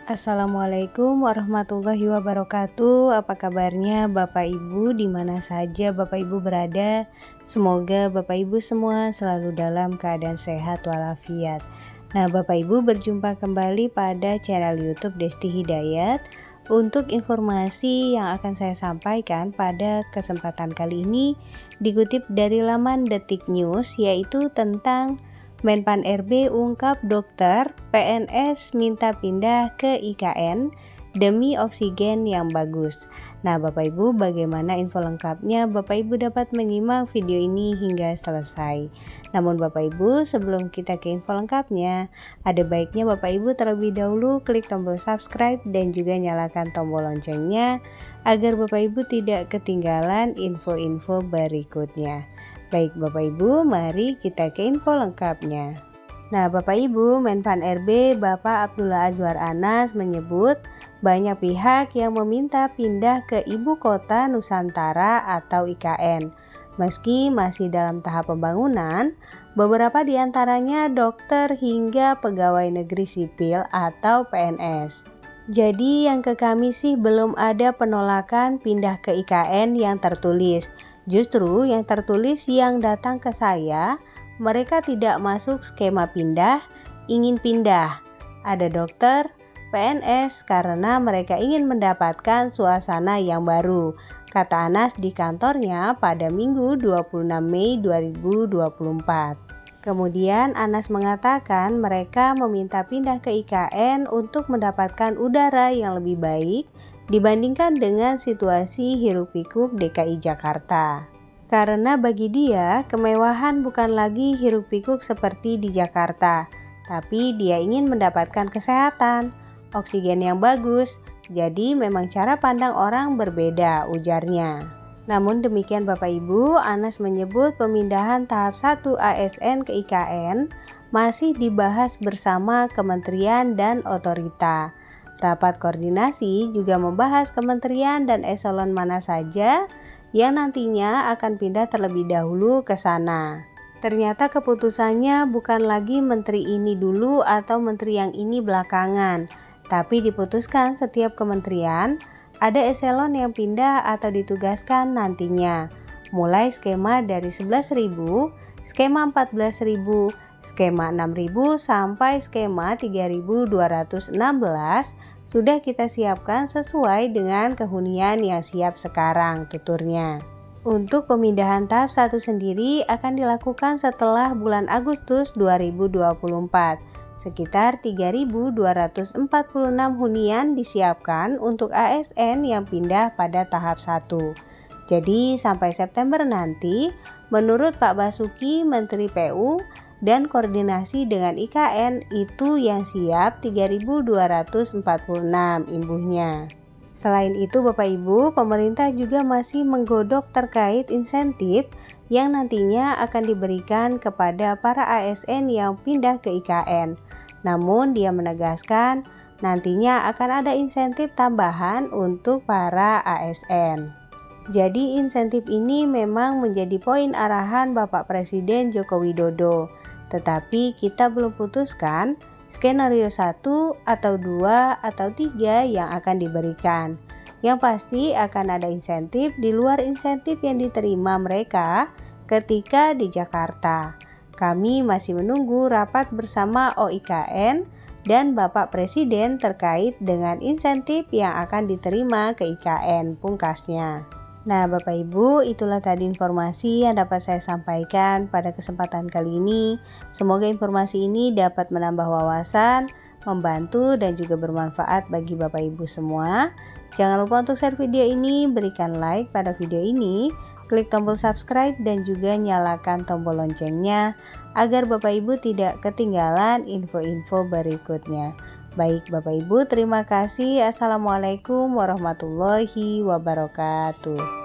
Assalamualaikum warahmatullahi wabarakatuh. Apa kabarnya Bapak Ibu di mana saja Bapak Ibu berada? Semoga Bapak Ibu semua selalu dalam keadaan sehat walafiat. Nah, Bapak Ibu berjumpa kembali pada channel YouTube Desti Hidayat. Untuk informasi yang akan saya sampaikan pada kesempatan kali ini dikutip dari laman Detik News, yaitu tentang Menpan RB ungkap dokter PNS minta pindah ke IKN demi oksigen yang bagus. Nah, Bapak Ibu, bagaimana info lengkapnya? Bapak Ibu dapat menyimak video ini hingga selesai. Namun Bapak Ibu, sebelum kita ke info lengkapnya, ada baiknya Bapak Ibu terlebih dahulu klik tombol subscribe dan juga nyalakan tombol loncengnya agar Bapak Ibu tidak ketinggalan info-info berikutnya. Baik Bapak Ibu, mari kita ke info lengkapnya. Nah, Bapak Ibu, Menpan RB Bapak Abdullah Azwar Anas menyebut banyak pihak yang meminta pindah ke Ibu Kota Nusantara atau IKN. Meski masih dalam tahap pembangunan, beberapa di antaranya dokter hingga pegawai negeri sipil atau PNS. Jadi yang ke kami sih belum ada penolakan pindah ke IKN yang tertulis. Justru yang tertulis yang datang ke saya, mereka tidak masuk skema pindah, ingin pindah. Ada dokter, PNS karena mereka ingin mendapatkan suasana yang baru, kata Anas di kantornya pada Minggu 26 Mei 2024. Kemudian Anas mengatakan mereka meminta pindah ke IKN untuk mendapatkan udara yang lebih baik dibandingkan dengan situasi hiruk-pikuk DKI Jakarta. Karena bagi dia, kemewahan bukan lagi hiruk-pikuk seperti di Jakarta, tapi dia ingin mendapatkan kesehatan, oksigen yang bagus, jadi memang cara pandang orang berbeda, ujarnya. Namun demikian Bapak Ibu, Anas menyebut pemindahan tahap 1 ASN ke IKN masih dibahas bersama kementerian dan otorita. Rapat koordinasi juga membahas kementerian dan eselon mana saja yang nantinya akan pindah terlebih dahulu ke sana. Ternyata keputusannya bukan lagi menteri ini dulu atau menteri yang ini belakangan, tapi diputuskan setiap kementerian ada eselon yang pindah atau ditugaskan nantinya. Mulai skema dari 11.000, skema 14.000, skema 6.000 sampai skema 3.216 sudah kita siapkan sesuai dengan kehunian yang siap sekarang, tuturnya. Untuk pemindahan tahap 1 sendiri akan dilakukan setelah bulan Agustus 2024. Sekitar 3.246 hunian disiapkan untuk ASN yang pindah pada tahap 1. Jadi sampai September nanti, menurut Pak Basuki, Menteri PU, dan koordinasi dengan IKN itu yang siap 3.246 imbuhnya. Selain itu Bapak Ibu, pemerintah juga masih menggodok terkait insentif yang nantinya akan diberikan kepada para ASN yang pindah ke IKN. Namun dia menegaskan nantinya akan ada insentif tambahan untuk para ASN. Jadi insentif ini memang menjadi poin arahan Bapak Presiden Joko Widodo. Tetapi kita belum putuskan skenario 1 atau 2 atau 3 yang akan diberikan. Yang pasti akan ada insentif di luar insentif yang diterima mereka ketika di Jakarta. Kami masih menunggu rapat bersama OIKN dan Bapak Presiden terkait dengan insentif yang akan diterima ke IKN, pungkasnya. Nah Bapak Ibu, itulah tadi informasi yang dapat saya sampaikan pada kesempatan kali ini. Semoga informasi ini dapat menambah wawasan, membantu dan juga bermanfaat bagi Bapak Ibu semua. Jangan lupa untuk share video ini, berikan like pada video ini, klik tombol subscribe dan juga nyalakan tombol loncengnya agar Bapak Ibu tidak ketinggalan info-info berikutnya. Baik Bapak Ibu, terima kasih. Assalamualaikum warahmatullahi wabarakatuh.